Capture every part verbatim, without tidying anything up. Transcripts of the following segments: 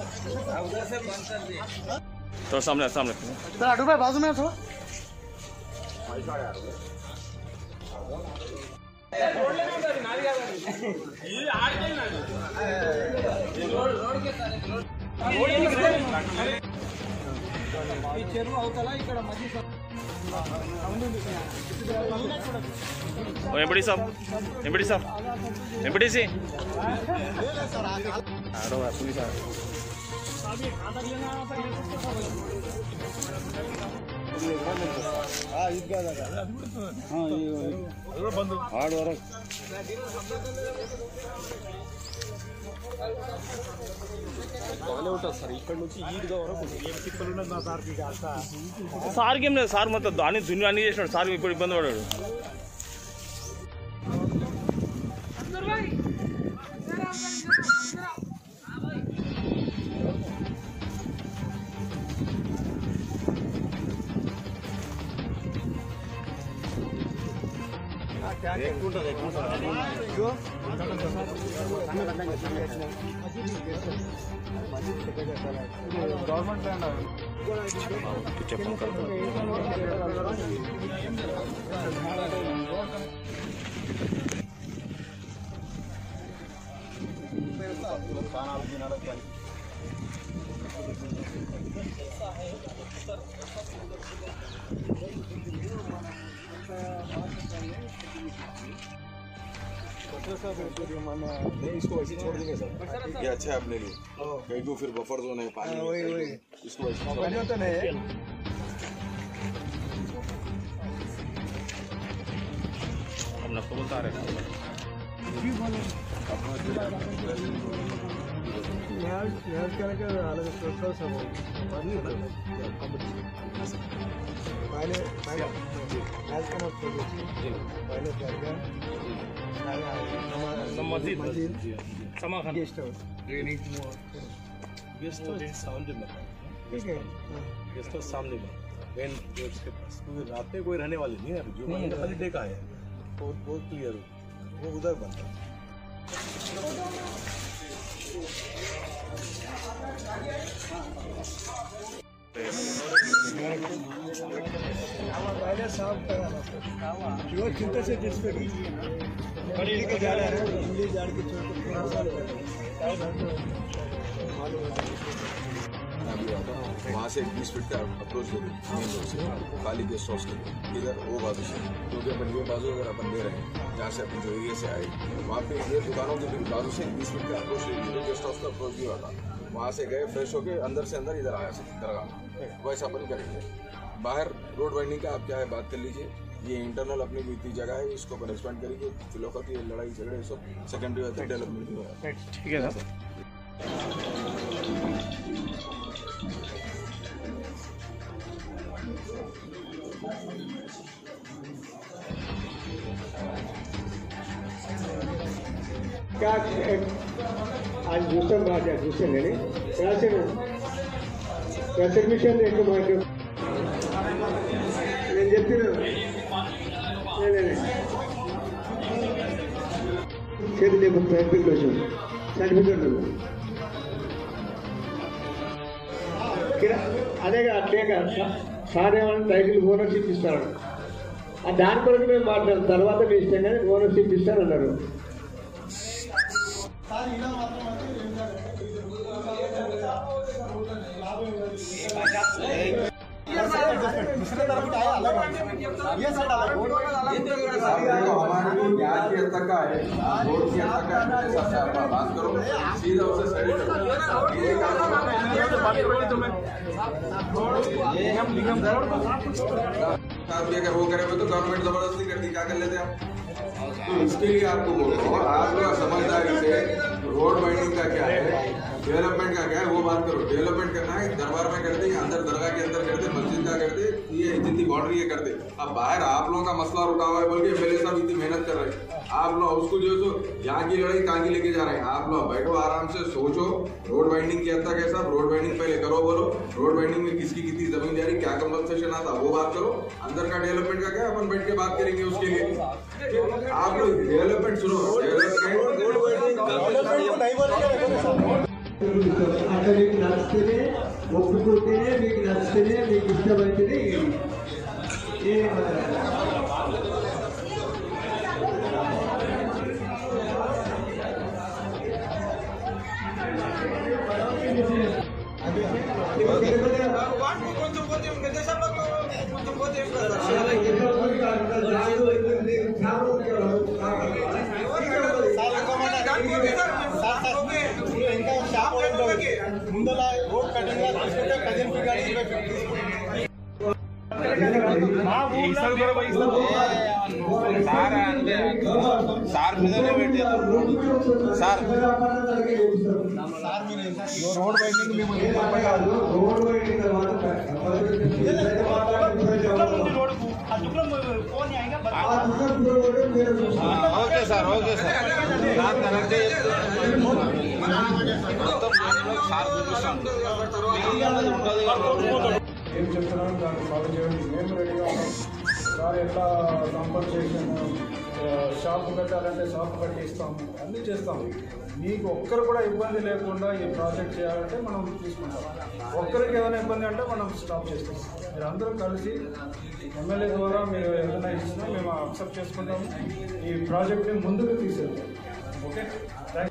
तो सामने सामने आटू भाई बाजू में थोड़ा ఎంపడి సాబ్ ఎంపడి సాబ్ ఎంపడి సి ఆడో అసలు సార్ हाँ ईदगाह हाँ ये बंद हार्ड वर्क బాగానే ఉంటుంది సార్ ఇక్కడ నుంచి ఈద్గా వరకు ఏం తిప్పలు ఉన్నది నా సార్కి సార్కి ఏం లేదు సార్ మొత్తం దాన్ని దున్ని అన్ని చేసినాడు సార్ ఇప్పుడు ఇబ్బంది పడాడు गवर्नमेंट लैंड इसको वैसे छोड़ देंगे सर ये अच्छा है अपने लिए कहीं को फिर बफर जोन है पानी वही वही इसको वैसे तो नहीं हम लोग को बता रहे हैं यार यार क्या क्या अलग स्ट्रक्चर सब हो पहले पहले आज का मत पहले क्या क्या मस्जिद मस्जिद समाखान guest house training guest house सामने में ठीक है गेस्ट हाउस सामने में मेन रोड के पास क्योंकि रात में कोई रहने वाले नहीं है जो मैंने खाली देखा है बहुत बहुत क्लियर वो उधर बनता है पहले साफ कराना जो चिंता से जिस पे बड़ी के जा रहा है इंग्लिश जाड़ के छोड़ के वहाँ से बीस फीट का अप्रोच दे मेन रोड से खाली गेस्ट हाउस के इधर वो बाजू से क्योंकि अपन ये बाजू अगर अपन दे रहे हैं जहाँ से अपन जो एरिया से आए वहाँ पे ये दुकानों के बाजू से बीस फीट का अप्रोच ले लीजिए गेस्ट हाउस का अप्रोच भी होता वहाँ से गए फ्रेश होके अंदर से अंदर इधर आया सकते दरगाह वैसा अपन करेंगे बाहर रोड वाइंडिंग का आप क्या है बात कर लीजिए ये इंटरनल अपनी भी इतनी जगह है इसको अपन एक्सपेंड करेंगे फिलोखत ये लड़ाई झगड़े सब सेकेंडरी होते हैं डेवलपमेंट भी होगा ठीक है सर क्या आज दूसरा बात है दूसरे लेने कैसे कैसे मिशन देखो मार्के నేను చెప్పినా చేతి లేపు సర్టిఫికేషన్ సర్టిఫికేట్ అదేగా అట్లేగా సార్ ఏమన్నా టైటిల్ ఓనర్షిప్ ఇస్తాడు దాని కొరకు మేము మాట్లాడతాం తర్వాత మీ ఇష్టం కానీ ఓనర్షిప్ ఇస్తానన్నారు ये साइड अलग हमारे यहाँ की हद तक का है रोड की हद तक का बात करो सीधा उसे साइड अगर वो करे तो गवर्नमेंट जबरदस्ती करती क्या कर लेते आप तो इसके लिए आपको बोल रहा हूँ आप लोग समझदारी से रोड वाइंडिंग का क्या है डेवलपमेंट का क्या है वो बात करो डेवलपमेंट करना है दरबार में करते अंदर दरगाह के अंदर करते मस्जिद का करते ये जितनी बाउंड्री है करते अब बाहर आप लोगों का मसला रुका हुआ है बोल के एमएलए साहब इतनी मेहनत कर रहे हैं आप लोग उसको जो है यहाँ की लड़ाई कहाँ की लेके जा रहे हैं आप लोग बैठो आराम से सोचो रोड वाइंडिंग की हद तक है साहब रोड वाइंडिंग पहले करो बोलो रोड वाइंडिंग में किसकी कितनी जमीन जा रही क्या कंपनसेशन आता वो बात करो अंदर का डेवलपमेंट का क्या अपन बैठ के बात करेंगे उसके लिए आप लोग डेवलपमेंट सुनो डेवलपमेंट అక్కడ మీకు నచ్చితేనే ఒప్పుకుంటేనే మీకు నచ్చితేనే మీకు ఇష్టమైతేనే ఏ సార్ మీదనే పెట్టారు సార్ రోడ్ వైండింగ్ మేము road winding okay sir okay sir sir connect ఏం చెప్తున్నాను దాన్ని ఫాలో చేయండి. మేము రెడీగా ఉన్నాం సార్. ఎట్లా కాంపన్సేషన్ షాప్ కట్టాలంటే షాప్ కట్టిస్తాము, అన్నీ చేస్తాము. మీకు ఒక్కరు కూడా ఇబ్బంది లేకుండా ఈ ప్రాజెక్ట్ చేయాలంటే మనం తీసుకుంటాం. ఒక్కరికి ఏదైనా ఇబ్బంది అంటే మనం స్టాప్ చేస్తాం. మీరు అందరూ కలిసి ఎమ్మెల్యే ద్వారా మీరు ఏదైనా ఇచ్చినా మేము అక్సెప్ట్ చేసుకుంటాము. ఈ ప్రాజెక్ట్ని ముందుకు తీసుకెళ్తాం. ఓకే, థ్యాంక్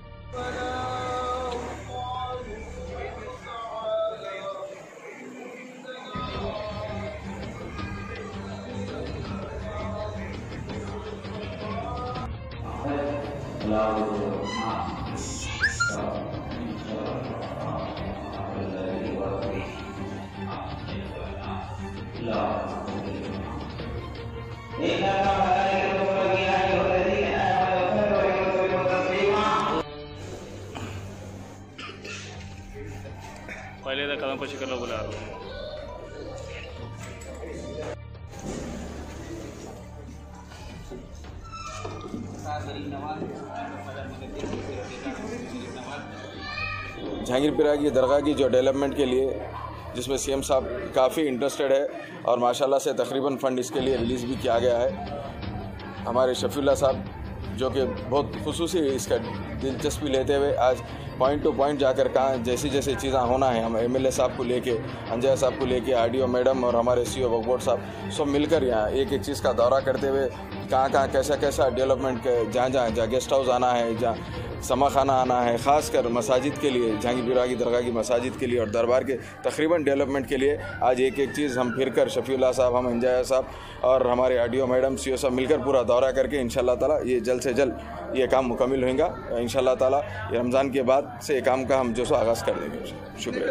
पहले तो कदम पर शिकर बोला जहांगीरपुरा की दरगाह की जो डेवलपमेंट के लिए जिसमें सीएम साहब काफ़ी इंटरेस्टेड है और माशाल्लाह से तकरीबन फ़ंड इसके लिए रिलीज़ भी किया गया है। हमारे शफीउल्लाह साहब जो कि बहुत खुसूसी इसका दिलचस्पी लेते हुए आज पॉइंट टू पॉइंट जाकर कहाँ जैसी जैसी चीज़ें होना है, हम एमएलए साहब को लेके, अंजय साहब को लेके, आरडीओ मैडम और हमारे सीओ वकबोर्ड साहब सब मिलकर यहाँ एक एक चीज़ का दौरा करते हुए कहाँ कहाँ कैसा कैसा डेवलपमेंट जहाँ जहाँ जहाँ गेस्ट हाउस आना है, जहाँ समा खाना आना है, ख़ासकर मसाजिद के लिए, जहांगीरपुरा की दरगाह की मसाजिद के लिए और दरबार के तकरीबन डेवलपमेंट के लिए आज एक एक चीज़ हम फिर कर शफीउल्लाह साहब, हम अंजय साहब और हमारे आरडीओ मैडम सीओ साहब मिलकर पूरा दौरा करके इंशाअल्लाह ताला ये जल्द से जल्द ये काम मुकम्मल होगा। इंशाअल्लाह ताला ये रमज़ान के बाद से ये काम का हम जो सो आगाज़ कर देंगे। शुक्रिया।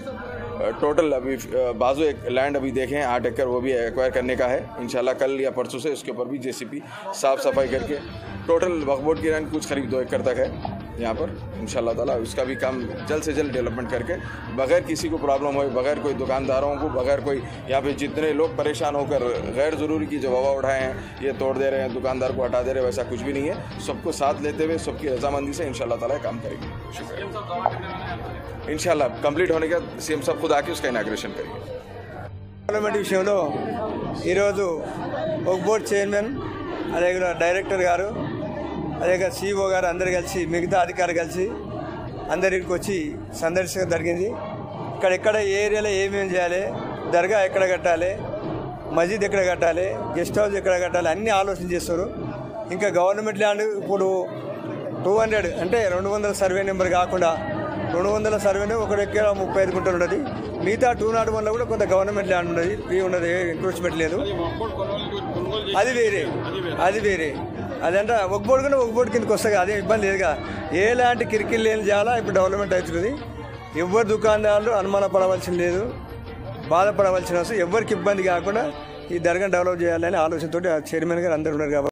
टोटल अभी बाजू एक लैंड अभी देखें आठ एकड़, वो भी एक्वायर करने का है। इंशाल्लाह कल या परसों से उसके ऊपर भी जेसीपी साफ़ सफाई करके टोटल वक्फ बोर्ड की लैंड कुछ करीब दो एकड़ तक है यहाँ पर। इंशाल्लाह ताला उसका भी काम जल्द से जल्द डेवलपमेंट करके बग़ैर किसी को प्रॉब्लम हो, बग़ैर कोई दुकानदारों को, बग़ैर कोई यहाँ पे जितने लोग परेशान होकर गैर ज़रूरी की जो वबा उठाए हैं, ये तोड़ दे रहे हैं, दुकानदार को हटा दे रहे हैं, वैसा कुछ भी नहीं है। सबको साथ लेते हुए सबकी रजामंदी से इंशाल्लाह ताला काम करेंगे। शुक्रिया। इंशाल्लाह कंप्लीट होने के बाद सीएम साहब खुद आके उसका इनाग्रेशन करेंगे। డెవలప్మెంట్ విషయంలో ఈరోజు ఒక బోర్డ్ చైర్మన్, అదే డైరెక్టర్ గారు, అదే సిఇఓ గారు అందరు కలిసి మిగతా అధికారులు కలిసి అందరికి వచ్చి సందర్శించడం జరిగింది. ఇక్కడ ఎక్కడ ఏ ఏరియాలో ఏమేమి చేయాలి, దర్గా ఎక్కడ కట్టాలి, మస్జిద్ ఎక్కడ కట్టాలి, గెస్ట్ హౌస్ ఎక్కడ కట్టాలి అన్నీ ఆలోచన చేస్తారు. ఇంకా గవర్నమెంట్ ల్యాండ్ ఇప్పుడు టూ హండ్రెడ్ అంటే రెండు వందల సర్వే నెంబర్ కాకుండా రెండు వందల సర్వేనే ఒక ఎక్కడ ముప్పై ఐదు గుంటలు ఉన్నది. మిగతా టూ నాట్ వన్లో కూడా కొంత గవర్నమెంట్ ల్యాండ్ ఉన్నది, ఫ్రీ ఉన్నది, ఎంక్రోచ్మెంట్ లేదు. అది వేరే అది వేరే అదంటే ఒక బోర్డు కన్నా ఒక బోర్డు కిందకి వస్తాయి, అదే ఇబ్బంది లేదుగా. ఎలాంటి కిరికిల్ లేని చాలా ఇప్పుడు డెవలప్మెంట్ అవుతుంది. ఎవరు దుకాణదారులు అనుమానపడవలసిన లేదు, బాధపడవలసిన అవసరం, ఎవరికి ఇబ్బంది కాకుండా ఈ దర్గా డెవలప్ చేయాలని ఆలోచనతో చైర్మన్ గారు అందరు ఉన్నారు కాబట్టి